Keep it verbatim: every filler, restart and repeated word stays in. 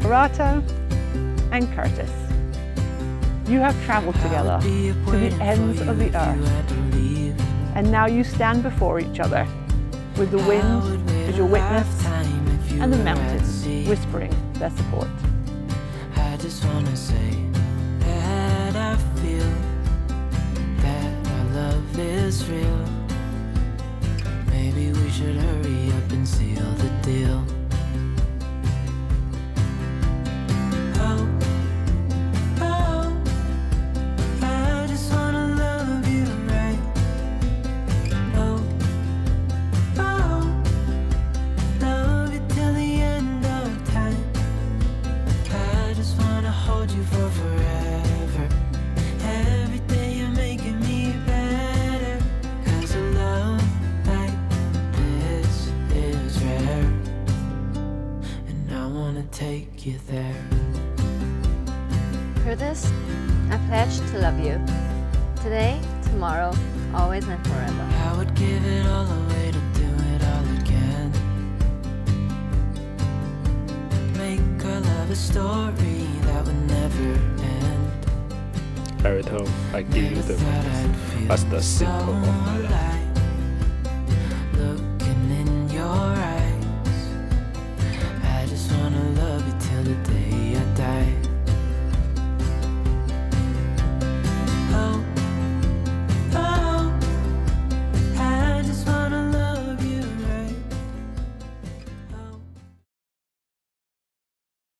Erato and Curtis. You have traveled together to the ends of the earth, and now you stand before each other with the wind as your witness and the mountains whispering their support. I just wanna say that I feel that our love is real. Maybe we should hurry up and seal the deal. Oh, oh, I just wanna love you right. Oh, oh, love you till the end of time. I just wanna hold you for forever. Every day you're making me better. 'Cause a love like this is rare, and I wanna take you there. Curtis, I pledge to love you. Today, tomorrow, always and forever. I would give it all away to do it all again. Make our love a story that would never end. Erato, I give you the vows as the symbol of my life.